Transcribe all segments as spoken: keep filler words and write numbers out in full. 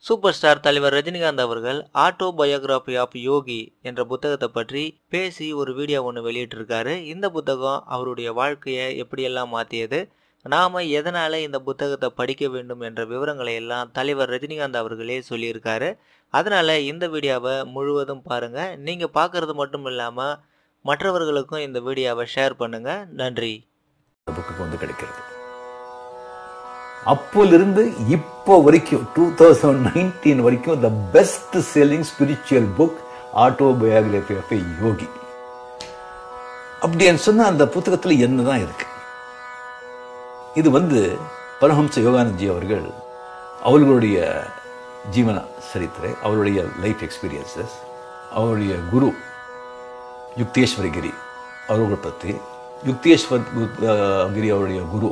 Super star தலைவர் ரஜினிகாந்த் அவர்கள் autobiography of யோகி என்ற புத்தகத்தை பற்றி பேசி ஒரு வீடியோ ஒன்று வெளியிட்டிருக்காரு. இந்த புத்தகம் அவருடைய வாழ்க்கையை எப்படியெல்லாம் மாற்றியது, நாம் எதனால் இந்த புத்தகத்தை படிக்க வேண்டும் என்ற விவரங்களை எல்லாம் தலைவர் ரஜினிகாந்த் அவர்களே சொல்லியிருக்காரு. அதனால் இந்த வீடியோவை முழுவதும் பாருங்கள். நீங்கள் பார்க்குறது மட்டும் இல்லாமல் மற்றவர்களுக்கும் இந்த வீடியோவை ஷேர் பண்ணுங்கள். நன்றி. புக்கு வந்து கிடைக்கிறது. அப்போலிருந்து இப்போ வரைக்கும் டூ தௌசண்ட் நைன்டீன் வரைக்கும் the best selling spiritual book autobiography of a yogi. அப்படின்னு சொன்னா அந்த புத்தகத்தில் என்னதான் இருக்கு? இது வந்து பரமஹம்ச யோகானந்த்ஜி அவர்கள் அவர்களுடைய ஜீவன சரித்திரை, அவருடைய லைஃப் எக்ஸ்பீரியன்சஸ், அவருடைய குரு யுக்தேஸ்வரகிரி அவர்கள் பற்றி, யுக்தேஸ்வர் கிரி அவருடைய குரு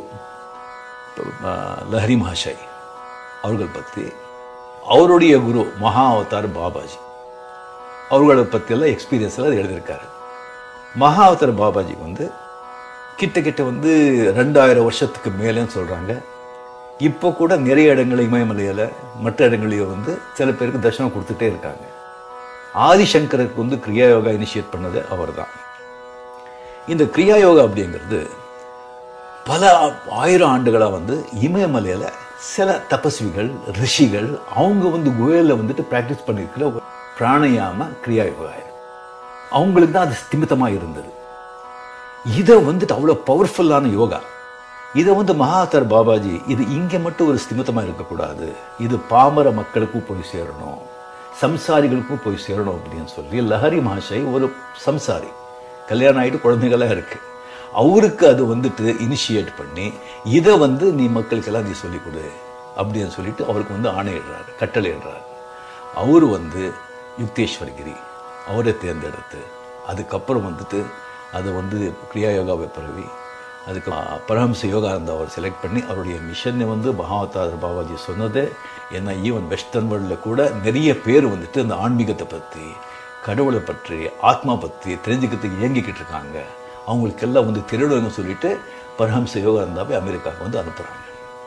லஹரி மஹாஷய் அவர்கள் பற்றி, அவருடைய குரு மகா அவதார் பாபாஜி அவர்களை பற்றியெல்லாம் எக்ஸ்பீரியன்ஸில் அது எழுதியிருக்காரு. மகா அவதார் பாபாஜி வந்து கிட்ட கிட்ட வந்து ரெண்டாயிரம் வருஷத்துக்கு மேலேன்னு சொல்கிறாங்க. இப்போ கூட நிறைய இடங்கள் இமயமலையில் மற்ற இடங்களையும் வந்து சில பேருக்கு தர்ஷனம் கொடுத்துட்டே இருக்காங்க. ஆதிசங்கருக்கு வந்து கிரியா யோகா இனிஷியேட் பண்ணது அவர் தான். இந்த கிரியா யோகா அப்படிங்கிறது பல ஆயிரம் ஆண்டுகளாக வந்து இமயமலையில் சில தபஸ்விகள் ரிஷிகள் அவங்க வந்து குகையில் வந்துட்டு ப்ராக்டிஸ் பண்ணியிருக்கிற பிராணயாம கிரியா யோகா. அவங்களுக்கு தான் அது ஸ்திமிதமாக இருந்தது. இதை வந்துட்டு அவ்வளோ பவர்ஃபுல்லான யோகா. இதை வந்து மகாதர் பாபாஜி இது இங்கே மட்டும் ஒரு ஸ்திமிதமாக இருக்கக்கூடாது, இது பாமர மக்களுக்கும் போய் சேரணும், சம்சாரிகளுக்கும் போய் சேரணும் அப்படின்னு சொல்லி லஹரி மஹாஷய் ஒரு சம்சாரி, கல்யாணம் ஆகிட்டு குழந்தைகளாக இருக்கு, அவருக்கு அது வந்துட்டு இனிஷியேட் பண்ணி இதை வந்து நீ மக்களுக்கெல்லாம் நீ சொல்லிக் கொடு அப்படின்னு சொல்லிட்டு அவருக்கு வந்து ஆணையிடுறாரு, கட்டளையிடுறாரு. அவரு வந்து யுக்தேஸ்வரகிரி அவரை தேர்ந்தெடுத்து அதுக்கப்புறம் வந்துட்டு அதை வந்து கிரியா யோகாவை பரவி அதுக்கு பரமஹம்ச யோகானந்த அவர் செலக்ட் பண்ணி அவருடைய மிஷனை வந்து மகாவதார் பாபாஜி சொன்னதே. ஏன்னா ஈவன் வெஸ்டர்ன் வேர்ல்டில் கூட நிறைய பேர் வந்துட்டு அந்த ஆன்மீகத்தை பற்றி, கடவுளை பற்றி, ஆத்மா பற்றி தெரிஞ்சுக்கிறதுக்கு இயங்கிக்கிட்டு இருக்காங்க, அவங்களுக்கெல்லாம் வந்து திருடுன்னு சொல்லிட்டு பரமஹம்ச யோகானந்தாவை அமெரிக்காவுக்கு வந்து அனுப்புகிறாங்க.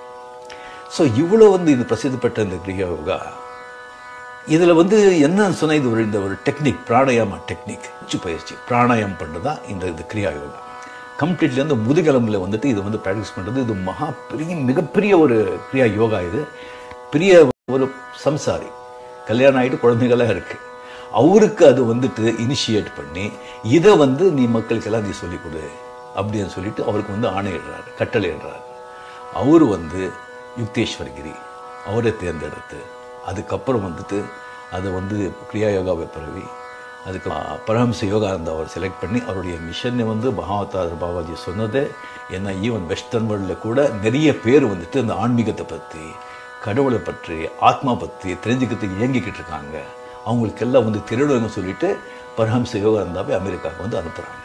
ஸோ இவ்வளோ வந்து இது பிரசித்தி பெற்ற இந்த கிரியா யோகா, இதில் வந்து என்னன்னு சொன்னால் இது ஒரு இந்த ஒரு டெக்னிக், பிராணாயாம டெக்னிக், உச்சி பயிற்சி பிராணாயாமம் பண்ணுறது தான் இந்த இந்த கிரியா யோகா. கம்ப்ளீட்லி வந்து முதுகெலும்பில் வந்துட்டு இது வந்து ப்ராக்டிஸ் பண்ணுறது. இது மகா பெரிய மிகப்பெரிய ஒரு கிரியா யோகா. இது பெரிய ஒரு சம்சாரி, கல்யாணம் ஆகிட்டு குழந்தைகளாக இருக்குது, அவருக்கு அது வந்துட்டு இனிஷியேட் பண்ணி இதை வந்து நீ மக்களுக்கெல்லாம் நீ சொல்லிக் கொடு அப்படின்னு சொல்லிட்டு அவருக்கு வந்து ஆணையிடுறாரு, கட்டளையிடுறாரு. அவரு வந்து யுக்தேஸ்வரகிரி அவரை தேர்ந்தெடுத்து அதுக்கப்புறம் வந்துட்டு அதை வந்து கிரியா யோகாவை பரவி அதுக்கு பரமஹம்ச யோகானந்த அவர் செலக்ட் பண்ணி அவருடைய மிஷனை வந்து மகாவதார் பாபாஜி சொன்னதே. ஏன்னா ஈவன் வெஸ்டர்ன் வேர்ல்டில் கூட நிறைய பேர் வந்துட்டு அந்த ஆன்மீகத்தை பற்றி, கடவுளை பற்றி, ஆத்மா பற்றி தெரிஞ்சுக்கிறதுக்கு இயங்கிக்கிட்டு இருக்காங்க, அவங்களுக்கெல்லாம் வந்து திருடுன்னு சொல்லிட்டு பரமஹம்ச யோகானந்தாவை அமெரிக்காவுக்கு வந்து அனுப்புகிறாங்க.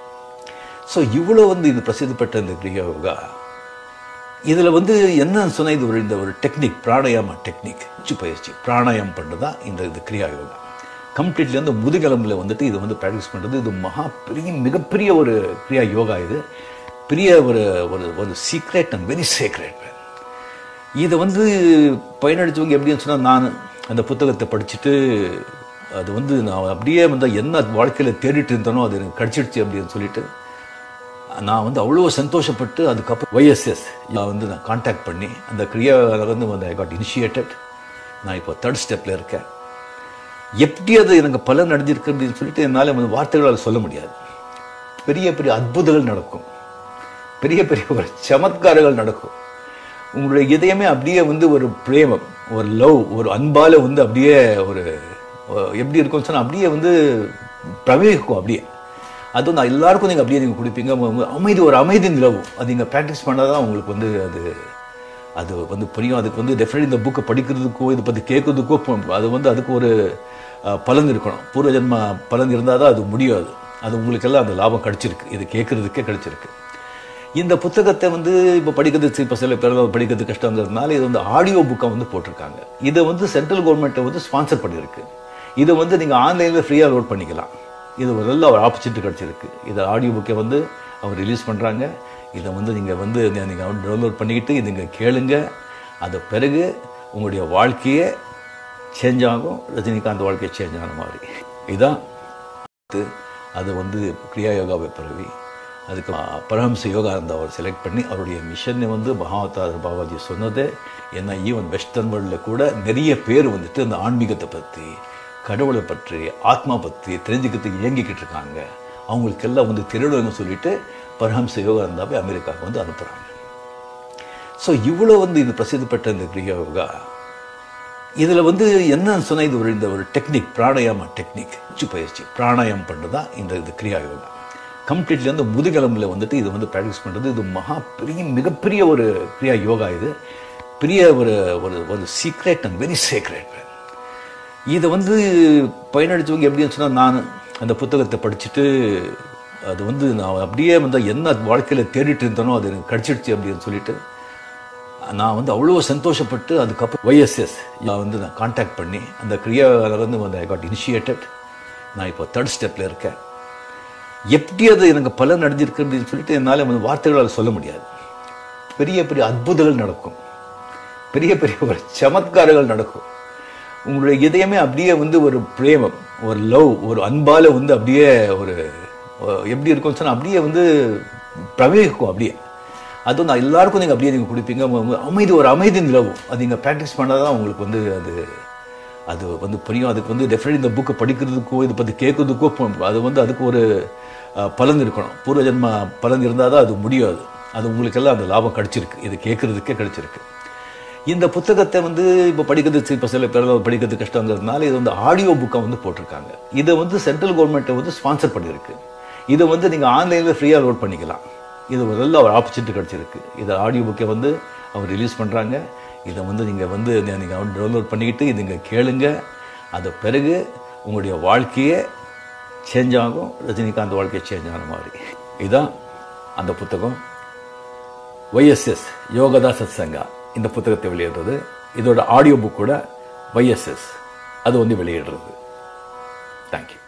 ஸோ இவ்வளோ வந்து இது பிரசித்தி பெற்ற இந்த கிரியா யோகா, இதில் வந்து என்னன்னு சொன்னால் இது ஒரு இந்த ஒரு டெக்னிக், பிராணாயாம டெக்னிக், உச்சி பயிற்சி பிராணாயாமம் பண்ணுறது தான் இந்த இது கிரியா யோகா. கம்ப்ளீட்லி வந்து முதுகெலும்பில் வந்துட்டு இது வந்து ப்ராக்டிஸ் பண்ணுறது. இது மகா பெரிய மிகப்பெரிய ஒரு கிரியா யோகா. இது பெரிய ஒரு ஒரு சீக்ரெட் அண்ட் வெரி சீக்ரெட். இதை வந்து பயனடித்தவங்க எப்படின்னு சொன்னால், நான் அந்த புத்தகத்தை படிச்சுட்டு அது வந்து நான் அப்படியே வந்து என்ன வாழ்க்கையில் தேடிட்டு இருந்தனோ அது எனக்கு கிடச்சிடுச்சு அப்படின்னு சொல்லிட்டு நான் வந்து அவ்வளோ சந்தோஷப்பட்டு அதுக்கப்புறம் ஒய்எஸ்எஸ் நான் வந்து நான் கான்டாக்ட் பண்ணி அந்த கிரியா வந்து வந்து ஐ காட் இனிஷியேட்டட். நான் இப்போ தேர்ட் ஸ்டெப்பில் இருக்கேன். எப்படி அது எனக்கு பலன் அடைஞ்சிருக்கு அப்படின்னு சொல்லிட்டு என்னால் வந்து வார்த்தைகளால் சொல்ல முடியாது. பெரிய பெரிய அற்புதங்கள் நடக்கும், பெரிய பெரிய ஒரு சமத்காரங்கள் நடக்கும். உங்களுடைய இதயமே அப்படியே வந்து ஒரு பிரேமம், ஒரு லவ், ஒரு அன்பால் வந்து அப்படியே ஒரு எப்படி இருக்கும்னு சொன்னால் அப்படியே வந்து பிரவேசிக்கும். அப்படியே அது வந்து எல்லாருக்கும் நீங்கள் அப்படியே நீங்கள் கொடுப்பீங்க. அமைதி, ஒரு அமைதி நிலவும். அது நீங்கள் ப்ராக்டிஸ் பண்ணால் தான் உங்களுக்கு வந்து அது அது வந்து புரியும். அதுக்கு வந்து டெஃபினெட்லி இந்த புக்கை படிக்கிறதுக்கோ இதை பற்றி கேட்கறதுக்கோ அது வந்து அதுக்கு ஒரு பலன் இருக்கணும். பூர்வ ஜென்ம பலன் இருந்தால் தான் அது முடியாது. அது உங்களுக்கெல்லாம் அந்த லாபம் கிடச்சிருக்கு, இது கேட்குறதுக்கே கிடச்சிருக்கு. இந்த புத்தகத்தை வந்து இப்போ படிக்கிறது இப்போ சில பேர் படிக்கிறது கஷ்டங்கிறதுனால இது வந்து ஆடியோ புக்கை வந்து போட்டிருக்காங்க. இதை வந்து சென்ட்ரல் கவர்மெண்ட்டை வந்து ஸ்பான்சர் பண்ணியிருக்கு. இதை வந்து நீங்கள் ஆன்லைனில் ஃப்ரீயாக லோட் பண்ணிக்கலாம். இது ஒரு நல்ல ஒரு ஆப்பர்ச்சுனிட்டி கிடச்சிருக்கு. இதை ஆடியோ புக்கை வந்து அவர் ரிலீஸ் பண்ணுறாங்க. இதை வந்து நீங்கள் வந்து நீங்கள் டவுன்லோட் பண்ணிக்கிட்டு நீங்கள் கேளுங்க. அது பிறகு உங்களுடைய வாழ்க்கையை சேஞ்ச் ஆகும், ரஜினிகாந்த் வாழ்க்கை சேஞ்ச் ஆன மாதிரி. இதுதான் அது வந்து கிரியா யோகாவை பரவி அதுக்கு பரமஹம்ச யோகானந்தா அவர் செலக்ட் பண்ணி அவருடைய மிஷனை வந்து மகாவதார் பாபாஜி சொன்னது. ஏன்னா ஈவன் வெஸ்டர்ன் வேர்ல்டில் கூட நிறைய பேர் வந்துட்டு அந்த ஆன்மீகத்தை பற்றி, கடவுளை பற்றி, ஆத்மா பற்றி தெரிஞ்சுக்கிறதுக்கு இயங்கிக்கிட்டு இருக்காங்க. அவங்களுக்கெல்லாம் வந்து திருடுன்னு சொல்லிட்டு பரமஹம்ச யோகானந்தாவை அமெரிக்காவுக்கு வந்து அனுப்புகிறாங்க. ஸோ இவ்வளோ வந்து இது பிரசித்தி பெற்ற இந்த கிரியா யோகா, இதில் வந்து என்ன சொன்ன, இது ஒரு இந்த ஒரு டெக்னிக், பிராணாயாம டெக்னிக், உச்சி பயிற்சி பிராணாயாமம் பண்ணுறது தான் இந்த இது கிரியா யோகா. கம்ப்ளீட்லி வந்து முதுகெலும்பில் வந்துட்டு இது வந்து ப்ராக்டிஸ் பண்ணுறது. இது மகா பெரிய மிகப்பெரிய ஒரு கிரியா யோகா. இது பெரிய ஒரு ஒரு சீக்ரெட் அண்ட் வெரி சீக்ரெட். இதை வந்து பயனடிச்சவங்க எப்படின்னு சொன்னால், நான் அந்த புத்தகத்தை படிச்சுட்டு அது வந்து நான் அப்படியே வந்து என்ன வாழ்க்கையில் தேடிட்டு இருந்தனோ அது எனக்கு கிடச்சிடுச்சு அப்படின்னு சொல்லிட்டு நான் வந்து அவ்வளோ சந்தோஷப்பட்டு அதுக்கப்புறம் ஒய்எஸ்எஸ் நான் வந்து நான் கான்டாக்ட் பண்ணி அந்த கிரியாவிலேருந்து வந்து ஐ காட் இனிஷியேட்டட். நான் இப்போ தேர்ட் ஸ்டெப்பில் இருக்கேன். எப்படி அது எனக்கு பலன் அடைஞ்சிருக்கு அப்படின்னு சொல்லிட்டு என்னால் வந்து வார்த்தைகளால் சொல்ல முடியாது. பெரிய பெரிய அற்புதங்கள் நடக்கும், பெரிய பெரிய ஒரு சமத்காரங்கள் நடக்கும். உங்களுடைய இதயமே அப்படியே வந்து ஒரு பிரேமம், ஒரு லவ், ஒரு அன்பால் வந்து அப்படியே ஒரு எப்படி இருக்கும்னு சொன்னால் அப்படியே வந்து பிரவேகிக்கும். அப்படியே அது நான் எல்லாருக்கும் நீங்கள் அப்படியே நீங்கள் கொடுப்பீங்க. அமைதி, ஒரு அமைதி நிலவும். அது நீங்கள் ப்ராக்டிஸ் பண்ணால் தான் உங்களுக்கு வந்து அது அது வந்து புரியும். அதுக்கு வந்து டெஃபினெட்லி இந்த புக்கை படிக்கிறதுக்கோ இதை பற்றி கேட்கறதுக்கோ அது வந்து அதுக்கு ஒரு பலன் இருக்கணும். பூர்வ ஜென்ம பலன் இருந்தால் தான் அது முடியாது. அது உங்களுக்கெல்லாம் அந்த லாபம் கிடச்சிருக்கு, இது கேட்குறதுக்கே கிடச்சிருக்கு. இந்த புத்தகத்தை வந்து இப்போ படிக்கிறது இப்போ சில பேர் படிக்கிறது கஷ்டங்கிறதுனால இது வந்து ஆடியோ புக்காக வந்து போட்டிருக்காங்க. இதை வந்து சென்ட்ரல் கவர்மெண்ட்டை வந்து ஸ்பான்சர் பண்ணியிருக்கு. இதை வந்து நீங்கள் ஆன்லைனில் ஃப்ரீயாக லோட் பண்ணிக்கலாம். இது ஒரு நல்ல ஒரு ஆப்பர்ச்சுனிட்டி கிடச்சிருக்கு. இதை ஆடியோ புக்கை வந்து அவங்க ரிலீஸ் பண்ணுறாங்க. இதை வந்து நீங்கள் வந்து நீங்கள் டவுன்லோட் பண்ணிக்கிட்டு இது நீங்கள் கேளுங்க. அது பிறகு உங்களுடைய வாழ்க்கையே சேஞ்ச் ஆகும், ரஜினிகாந்த் வாழ்க்கையை சேஞ்ச் ஆன மாதிரி. இதுதான் அந்த புத்தகம். ஒய்எஸ்எஸ் யோகதா சத் சங்கா இந்த புத்தகத்தை வெளியிடுறது. இதோட ஆடியோ புக் கூட ஒய்எஸ்எஸ் அது வந்து வெளியிடுறது. தேங்க்யூ.